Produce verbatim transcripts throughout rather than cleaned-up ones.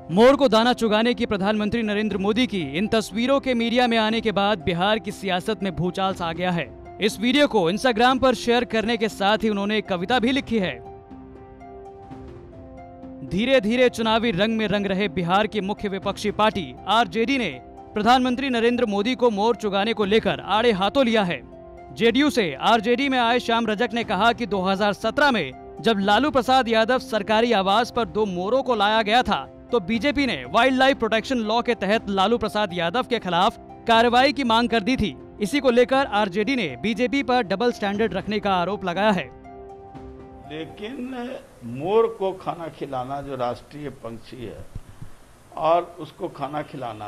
मोर को दाना चुगाने की प्रधानमंत्री नरेंद्र मोदी की इन तस्वीरों के मीडिया में आने के बाद बिहार की सियासत में भूचाल सा आ गया है। इस वीडियो को इंस्टाग्राम पर शेयर करने के साथ ही उन्होंने एक कविता भी लिखी है। धीरे धीरे चुनावी रंग में रंग रहे बिहार की मुख्य विपक्षी पार्टी आरजेडी ने प्रधानमंत्री नरेंद्र मोदी को मोर चुगाने को लेकर आड़े हाथों लिया है। जेडीयू से आरजेडी में आए श्याम रजक ने कहा कि दो हज़ार सत्रह में जब लालू प्रसाद यादव सरकारी आवास पर दो मोरों को लाया गया था तो बीजेपी ने वाइल्ड लाइफ प्रोटेक्शन लॉ के तहत लालू प्रसाद यादव के खिलाफ कार्रवाई की मांग कर दी थी। इसी को लेकर आरजेडी ने बीजेपी पर डबल स्टैंडर्ड रखने का आरोप लगाया है। लेकिन मोर को खाना खिलाना जो राष्ट्रीय पंछी है और उसको खाना खिलाना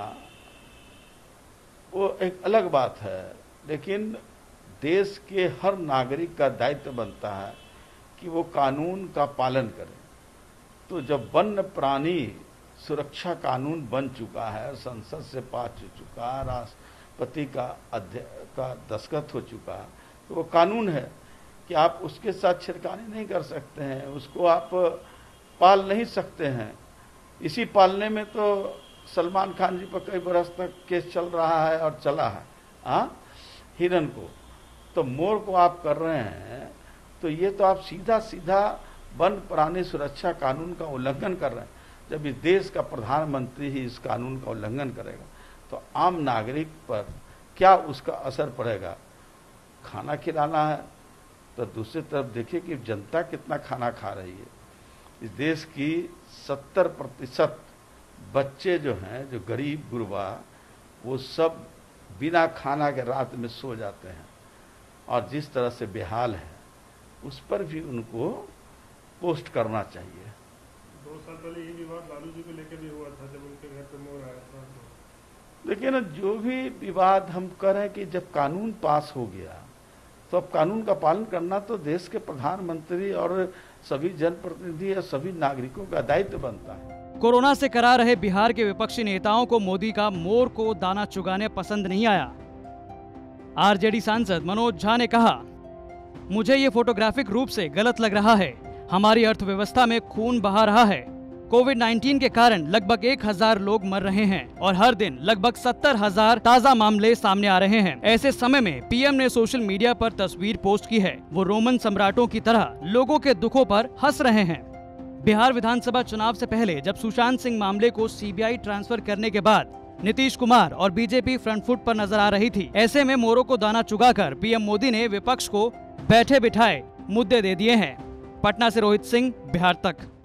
वो एक अलग बात है, लेकिन देश के हर नागरिक का दायित्व बनता है कि वो कानून का पालन करे। तो जब वन्य प्राणी सुरक्षा कानून बन चुका है, संसद से पास हो चुका है, राष्ट्रपति का अध्यक्ष का दस्तखत हो चुका है, तो वो कानून है कि आप उसके साथ छिड़कानी नहीं कर सकते हैं, उसको आप पाल नहीं सकते हैं। इसी पालने में तो सलमान खान जी पर कई बरस तक केस चल रहा है और चला है। हाँ, हिरन को तो मोर को आप कर रहे हैं, तो ये तो आप सीधा सीधा वन प्राणी सुरक्षा कानून का उल्लंघन कर रहे हैं। जब इस देश का प्रधानमंत्री ही इस कानून का उल्लंघन करेगा तो आम नागरिक पर क्या उसका असर पड़ेगा। खाना खिलाना है तो दूसरी तरफ देखिए कि जनता कितना खाना खा रही है। इस देश की सत्तर प्रतिशत बच्चे जो हैं, जो गरीब गुरबा, वो सब बिना खाना के रात में सो जाते हैं और जिस तरह से बेहाल है उस पर भी उनको पोस्ट करना चाहिए। दो साल पहले ये विवाद लालू जी को लेकर भी हुआ था जब उनके घर पे मोर आया था। लेकिन जो भी विवाद हम करें कि जब कानून पास हो गया तो अब कानून का पालन करना तो देश के प्रधानमंत्री और सभी जनप्रतिनिधि और सभी नागरिकों का दायित्व बनता है। कोरोना से करा रहे बिहार के विपक्षी नेताओं को मोदी का मोर को दाना चुगाने पसंद नहीं आया। आरजेडी सांसद मनोज झा ने कहा, मुझे ये फोटोग्राफिक रूप से गलत लग रहा है। हमारी अर्थव्यवस्था में खून बहा रहा है। कोविड उन्नीस के कारण लगभग एक हजार लोग मर रहे हैं और हर दिन लगभग सत्तर हजार ताज़ा मामले सामने आ रहे हैं। ऐसे समय में पीएम ने सोशल मीडिया पर तस्वीर पोस्ट की है। वो रोमन सम्राटों की तरह लोगों के दुखों पर हंस रहे हैं। बिहार विधानसभा चुनाव से पहले जब सुशांत सिंह मामले को सीबीआई ट्रांसफर करने के बाद नीतीश कुमार और बीजेपी फ्रंट फुट पर नजर आ रही थी। ऐसे में मोरों को दाना चुगाकर पीएम मोदी ने विपक्ष को बैठे बिठाए मुद्दे दे दिए हैं। पटना से रोहित सिंह, बिहार तक।